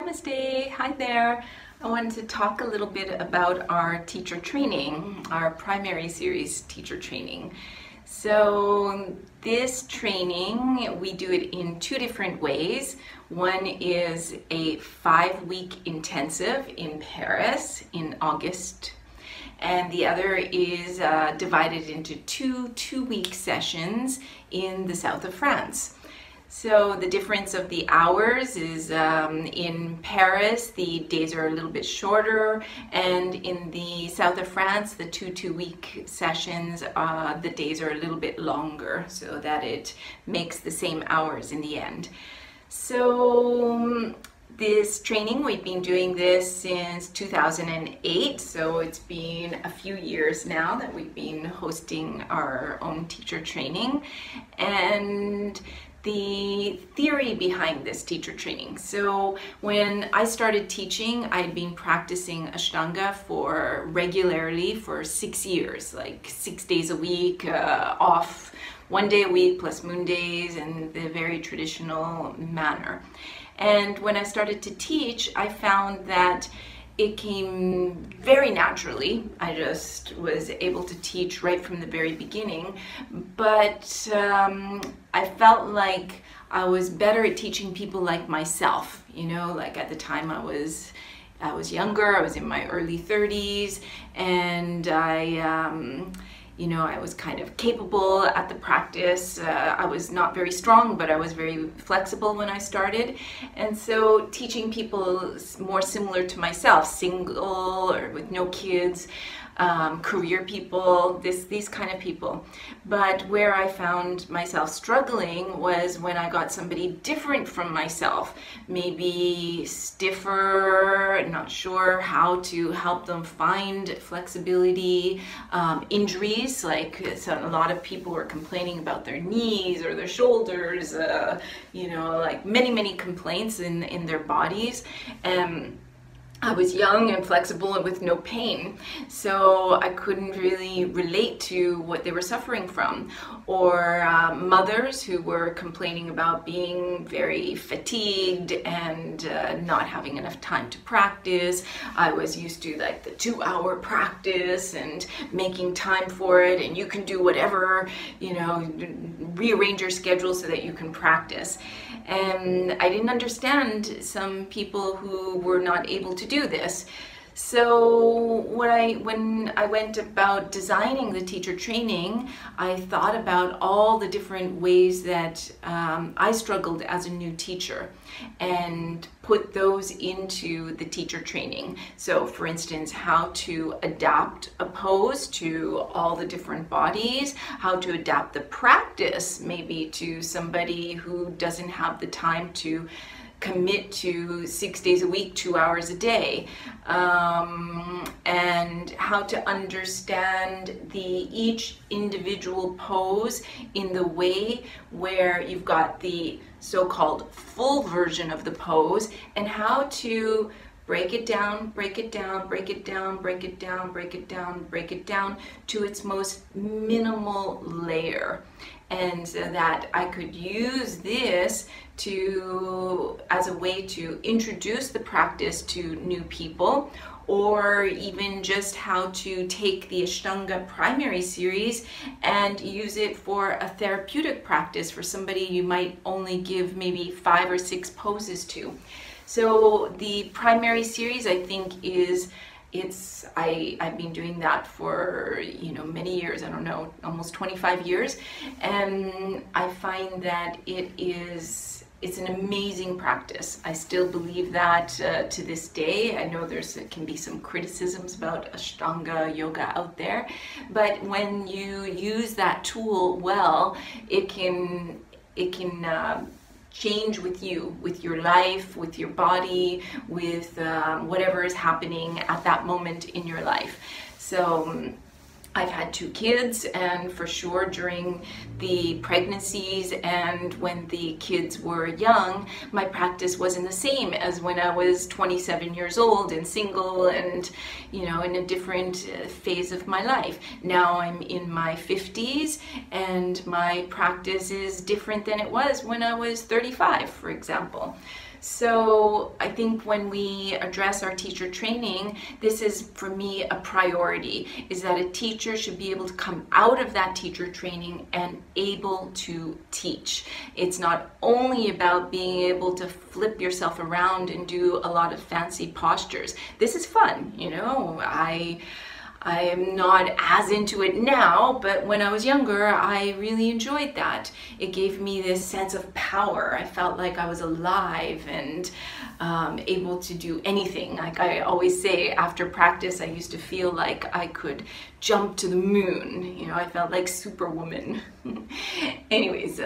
Namaste, hi there. I wanted to talk a little bit about our teacher training, our primary series teacher training. So this training, we do it in two different ways. One is a 5-week intensive in Paris in August, and the other is divided into two-week sessions in the south of France. So the difference of the hours is in Paris, the days are a little bit shorter, and in the south of France, the two-week sessions, the days are a little bit longer, so that it makes the same hours in the end. So this training, we've been doing this since 2008, so it's been a few years now that we've been hosting our own teacher training. And the theory behind this teacher training. So when I started teaching, I'd been practicing Ashtanga regularly for 6 years, like 6 days a week, off 1 day a week plus moon days in the very traditional manner. And when I started to teach, I found that it came very naturally. I just was able to teach right from the very beginning, but I felt like I was better at teaching people like myself. You know, like at the time I was younger, I was in my early 30s, and I was kind of capable at the practice. I was not very strong, but I was very flexible when I started. And so teaching people more similar to myself, single or with no kids, career people, these kind of people. But where I found myself struggling was when I got somebody different from myself, maybe stiffer, not sure how to help them find flexibility, injuries, like so a lot of people were complaining about their knees or their shoulders, like many complaints in their bodies. I was young and flexible and with no pain, so I couldn't really relate to what they were suffering from. Or mothers who were complaining about being very fatigued and not having enough time to practice. I was used to like the 2-hour practice and making time for it, and you can do whatever, rearrange your schedule so that you can practice. And I didn't understand some people who were not able to do this. So when I went about designing the teacher training, I thought about all the different ways that I struggled as a new teacher and put those into the teacher training. So for instance, how to adapt a pose to all the different bodies, how to adapt the practice maybe to somebody who doesn't have the time to commit to 6 days a week, 2 hours a day, and how to understand each individual pose in the way where you've got the so-called full version of the pose, and how to break it down, break it down, break it down, break it down, break it down, break it down to its most minimal layer. And so that I could use this as a way to introduce the practice to new people, or even just how to take the Ashtanga primary series and use it for a therapeutic practice for somebody you might only give maybe 5 or 6 poses to. So the primary series, I think, I've been doing that for many years, I don't know, almost 25 years, and I find that it's an amazing practice. I still believe that to this day. I know there can be some criticisms about Ashtanga yoga out there, but when you use that tool well, it can change with you, with your life, with your body, with whatever is happening at that moment in your life. So I've had 2 kids, and for sure during the pregnancies and when the kids were young, my practice wasn't the same as when I was 27 years old and single and, in a different phase of my life. Now I'm in my 50s and my practice is different than it was when I was 35, for example. So I think when we address our teacher training, this is for me a priority, is that a teacher should be able to come out of that teacher training and able to teach. It's not only about being able to flip yourself around and do a lot of fancy postures. This is fun, you know. I am not as into it now, but when I was younger, I really enjoyed that. It gave me this sense of power. I felt like I was alive and able to do anything. Like I always say, after practice, I used to feel like I could jump to the moon. You know, I felt like Superwoman. Anyways,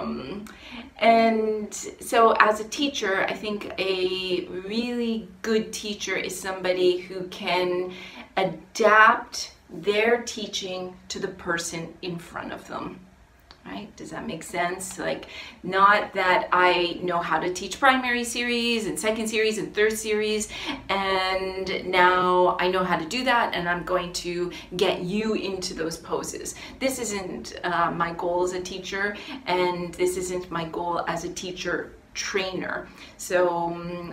and so as a teacher, I think a really good teacher is somebody who can adapt their teaching to the person in front of them, right? Does that make sense? Like, not that I know how to teach primary series and second series and third series, and now I know how to do that, and I'm going to get you into those poses. This isn't my goal as a teacher, and this isn't my goal as a teacher trainer. So,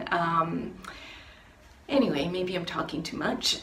anyway, maybe I'm talking too much.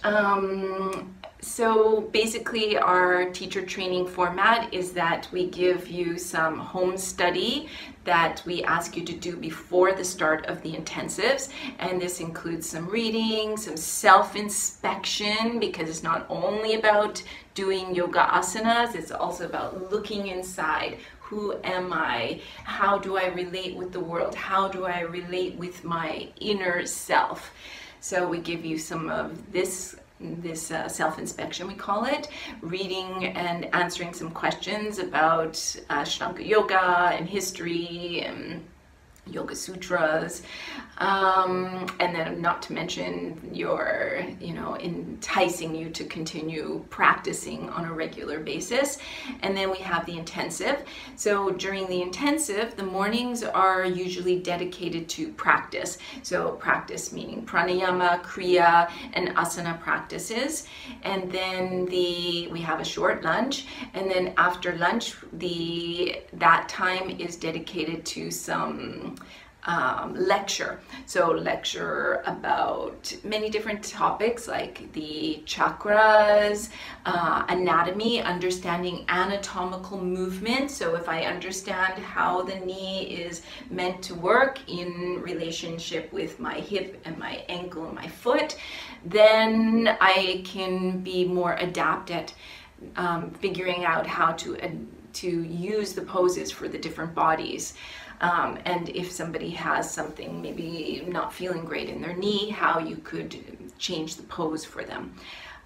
So basically our teacher training format is that we give you some home study that we ask you to do before the start of the intensives. And this includes some reading, some self-inspection, because it's not only about doing yoga asanas, it's also about looking inside. Who am I? How do I relate with the world? How do I relate with my inner self? So we give you some of this self-inspection, we call it, reading and answering some questions about Ashtanga Yoga and history and Yoga Sutras, and then not to mention enticing you to continue practicing on a regular basis. And then we have the intensive. So during the intensive, the mornings are usually dedicated to practice. So practice meaning pranayama, kriya, and asana practices. And then we have a short lunch, and then after lunch, that time is dedicated to some lecture. So lecture about many different topics like the chakras, anatomy, understanding anatomical movement. So if I understand how the knee is meant to work in relationship with my hip and my ankle and my foot, then I can be more adept at figuring out how to use the poses for the different bodies. And if somebody has something maybe not feeling great in their knee, how you could change the pose for them.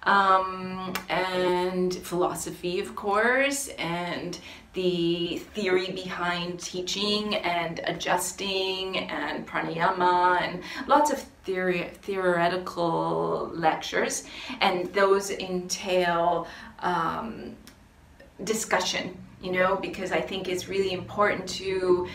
And philosophy, of course, and the theory behind teaching and adjusting and pranayama, and lots of theoretical lectures. And those entail discussion, you know, because I think it's really important to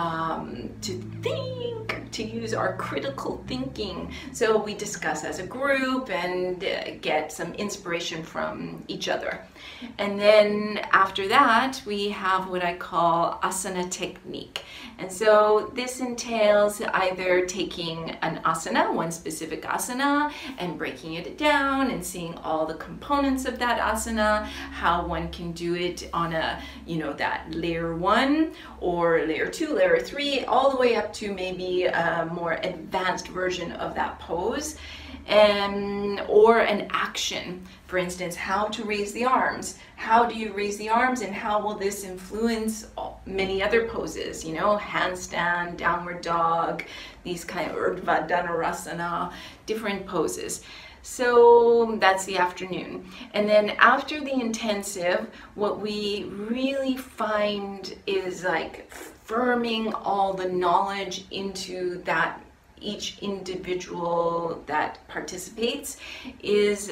think, to use our critical thinking. So we discuss as a group and get some inspiration from each other. And then after that, we have what I call asana technique. And so this entails either taking an asana, one specific asana, and breaking it down and seeing all the components of that asana, how one can do it on a, that layer 1 or layer 2, layer 3, all the way up to maybe a more advanced version of that pose. Or an action, for instance, how to raise the arms. How do you raise the arms, and how will this influence many other poses, handstand, downward dog, these kind of Urdhva Dhanurasana, different poses. So that's the afternoon. And then after the intensive, what we really find is like firming all the knowledge into that each individual that participates is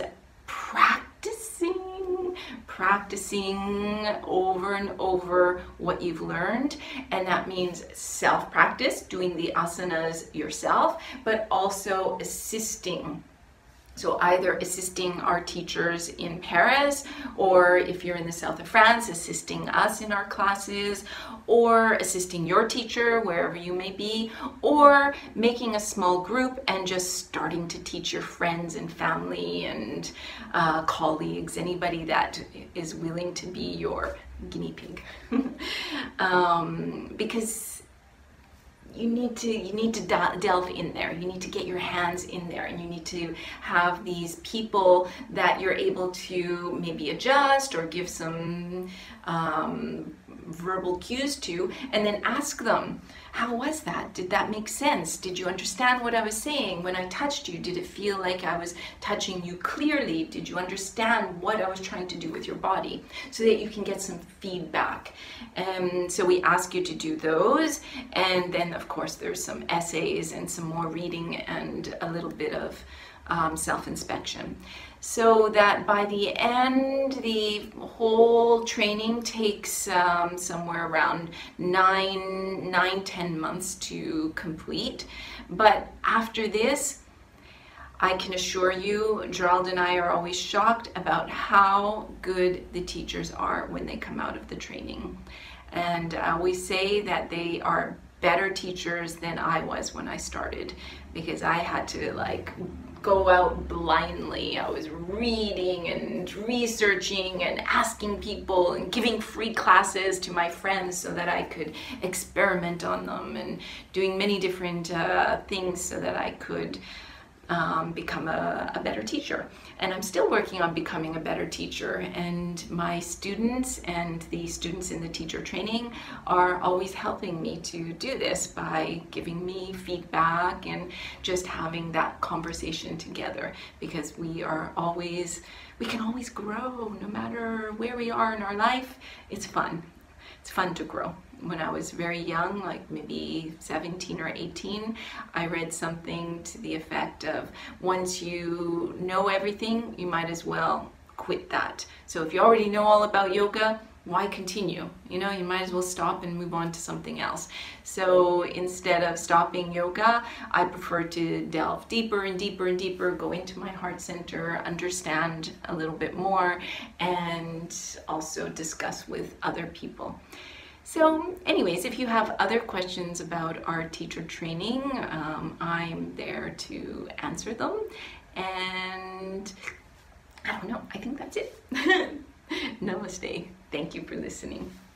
practicing over and over what you've learned. And that means self-practice, doing the asanas yourself, but also assisting So either assisting our teachers in Paris, or if you're in the south of France, assisting us in our classes, or assisting your teacher wherever you may be, or making a small group and just starting to teach your friends and family and colleagues, anybody that is willing to be your guinea pig. Because you need to delve in there. You need to get your hands in there, and you need to have these people that you're able to maybe adjust or give some verbal cues to, and then ask them, how was that? Did that make sense? Did you understand what I was saying? When I touched you, did it feel like I was touching you clearly? Did you understand what I was trying to do with your body? So that you can get some feedback. So we ask you to do those, and then of course there's some essays and some more reading and a little bit of self-inspection. So that by the end, the whole training takes somewhere around 9-10 months to complete. But after this, I can assure you, Gerald and I are always shocked about how good the teachers are when they come out of the training. And we say that they are better teachers than I was when I started, because I had to like go out blindly. I was reading and researching and asking people and giving free classes to my friends so that I could experiment on them, and doing many different things so that I could become a better teacher. And I'm still working on becoming a better teacher, and my students and the students in the teacher training are always helping me to do this by giving me feedback and just having that conversation together, because we can always grow no matter where we are in our life. It's fun. It's fun to grow. When I was very young, like maybe 17 or 18, I read something to the effect of, once you know everything, you might as well quit that. So if you already know all about yoga, why continue? You know, you might as well stop and move on to something else. So instead of stopping yoga, I prefer to delve deeper and deeper and deeper, go into my heart center, understand a little bit more, and also discuss with other people. So anyways, if you have other questions about our teacher training, I'm there to answer them. And I don't know, I think that's it. Namaste. Thank you for listening.